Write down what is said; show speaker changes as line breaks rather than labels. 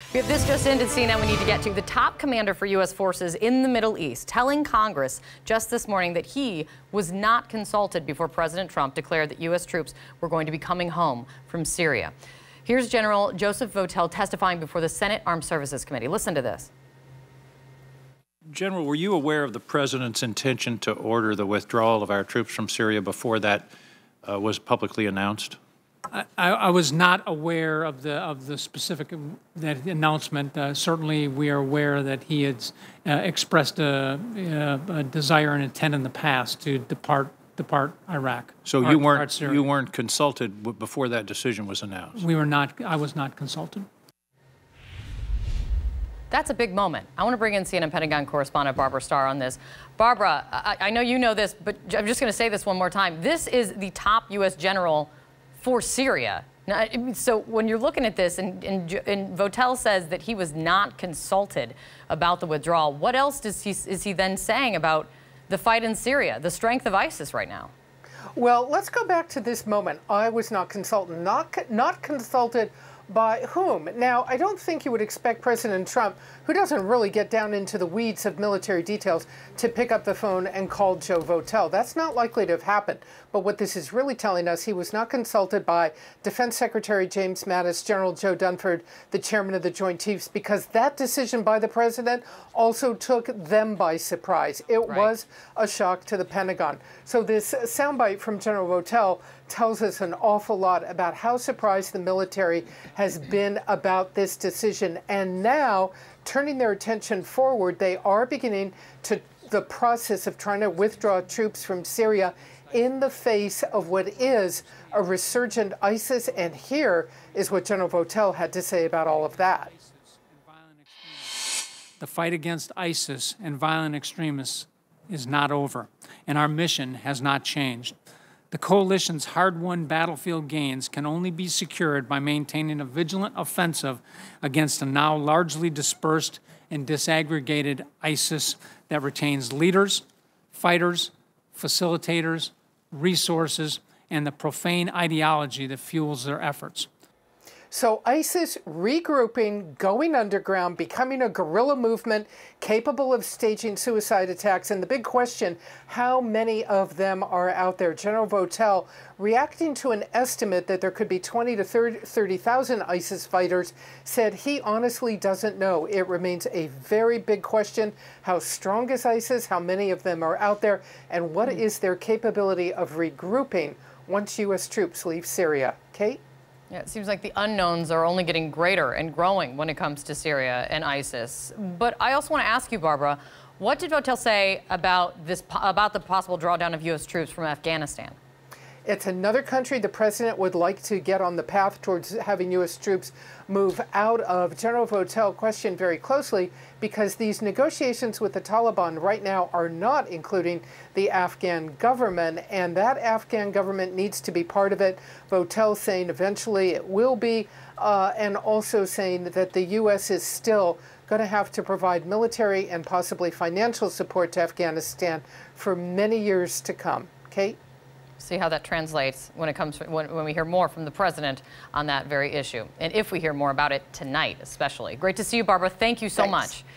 We have this just into CNN we need to get to. The top commander for U.S. forces in the Middle East telling Congress just this morning that he was not consulted before President Trump declared that U.S. troops were going to be coming home from Syria. Here's General Joseph Votel testifying before the Senate Armed Services Committee. Listen to this.
General, were you aware of the president's intention to order the withdrawal of our troops from Syria before that was publicly announced?
I was not aware of the specific that announcement. Certainly, we are aware that he has expressed a desire and intent in the past to depart Iraq.
So you weren't consulted before that decision was announced?
We were not. I was not consulted.
That's a big moment. I want to bring in CNN Pentagon correspondent Barbara Starr on this. Barbara, I know you know this, but I'm just going to say this one more time. This is the top U.S. general for Syria. Now, so when you're looking at this, and Votel says that he was not consulted about the withdrawal, what else is he then saying about the fight in Syria, the strength of ISIS right now?
Well, let's go back to this moment. I was not consulted. Not consulted by whom? Now, I don't think you would expect President Trump, who doesn't really get down into the weeds of military details, to pick up the phone and call Joe Votel. That's not likely to have happened. But what this is really telling us, he was not consulted by Defense Secretary James Mattis, General Joe Dunford, the chairman of the Joint Chiefs, because that decision by the president also took them by surprise. It was a shock to the Pentagon. So this soundbite from General Votel tells us an awful lot about how surprised the military has been about this decision. And now, turning their attention forward, they are beginning the process of trying to withdraw troops from Syria in the face of what is a resurgent ISIS. And here is what General Votel had to say about all of that.
The fight against ISIS and violent extremists is not over, and our mission has not changed. The coalition's hard-won battlefield gains can only be secured by maintaining a vigilant offensive against a now largely dispersed and disaggregated ISIS that retains leaders, fighters, facilitators, resources, and the profane ideology that fuels their efforts.
So ISIS regrouping, going underground, becoming a guerrilla movement capable of staging suicide attacks. And the big question, how many of them are out there? General Votel, reacting to an estimate that there could be 20 to 30,000 ISIS fighters, said he honestly doesn't know. It remains a very big question. How strong is ISIS? How many of them are out there? And what is their capability of regrouping once U.S. troops leave Syria? Kate?
Yeah, it seems like the unknowns are only getting greater and growing when it comes to Syria and ISIS. But I also want to ask you, Barbara, what did Votel say about the possible drawdown of U.S. troops from Afghanistan?
It's another country the president would like to get on the path towards having U.S. troops move out of. General Votel questioned very closely because these negotiations with the Taliban right now are not including the Afghan government, and that Afghan government needs to be part of it. Votel saying eventually it will be, and also saying that the U.S. is still going to have to provide military and possibly financial support to Afghanistan for many years to come. Kate?
See how that translates when we hear more from the president on that very issue, and if we hear more about it tonight especially. Great to see you, Barbara. Thank you so much.